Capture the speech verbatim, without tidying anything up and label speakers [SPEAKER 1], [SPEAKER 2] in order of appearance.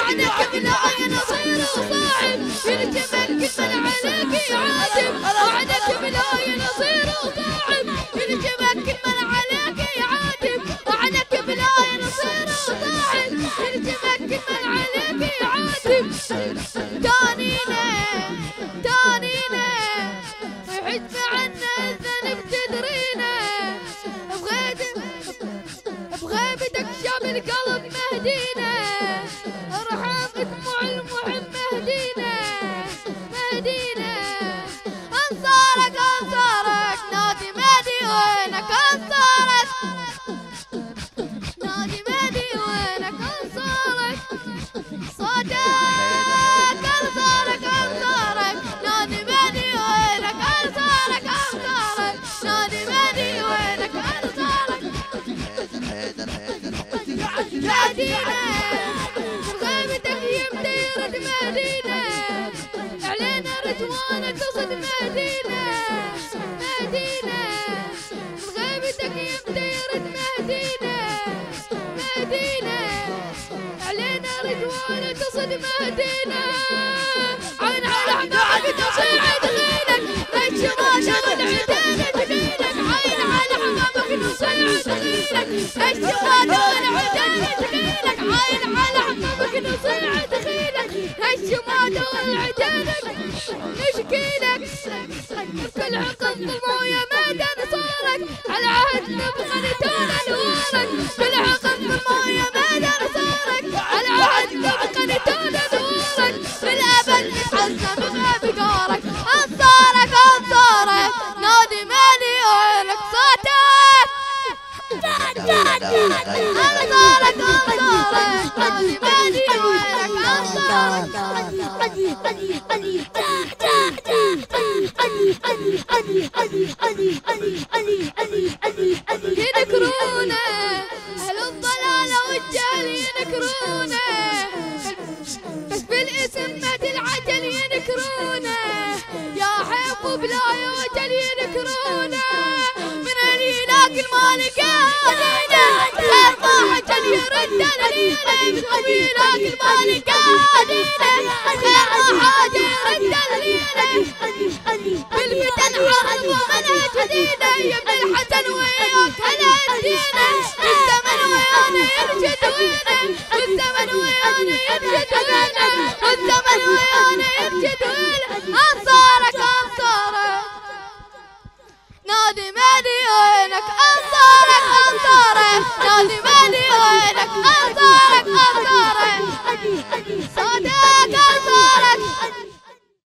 [SPEAKER 1] وعنك بالعين صير وصاحب يلجمك كل من عليك يعاتب وعنك بالعين صير وصاحب يلجمك كل من عليك يعاتب وعنك بالعين صير وصاحب يلجمك كل من عليك يعاتب تانينا تانينا وحد عنا الذنب تدرينا بغيبتك شاب القلب مهدينا ارحم دموع المحب مهدينا مهدينا انصارك انصارك نادي مهدي وينك انصارك نادي مهدي وينك انصارك صوتك انصارك انصارك نادي مهدي وينك انصارك انصارك نادي مهدي وينك انصارك مهدينا بغيبتك يمديرة مهدينا علينا رجوانك تصد مهدينا مهدينا بغيبتك يمديرة مهدينا مهدينا علينا رجوانك تصد مهدينا عين على حمامك تصيعد غيرك ليش ما شغل عدانك غيرك عين على حمامك تصيعد غيرك ليش ما شغل عدانك غيرك عين على حمامك تصيعد غيرك ليش ما شغل عدانك نشكيلك كل عقد ضموية ما تنصارك على عهد نبغى نتولى نورك كل عقد ضموية ما تنصارك على عهد نبغى نتولى نورك بالأبد نتعزى بغيب قارك انصارك انصارك نادي مالي وينك صوتك انصارك انصارك نادي مالي وينك انصارك ينكرونا اهل الضلال والجهل ينكرونا بس بالاسم مد العجل ينكرونا يا حب بلا يوجل ينكرونا من اللي يلاقي المال قادينا خير ما حجل يرد علينا من اللي يلاقي المال قادينا خير ما حاجة يرد علينا بالفتن حرب ومنهج جديدة يا ابن الحسن وياك هلا ادينا الزمن ويانا يرشد وينا والزمن ويانا يرشد وينا والزمن ويانا يرشد وينا انصارك انصارك نادي مهدي وينك انصارك انصارك نادي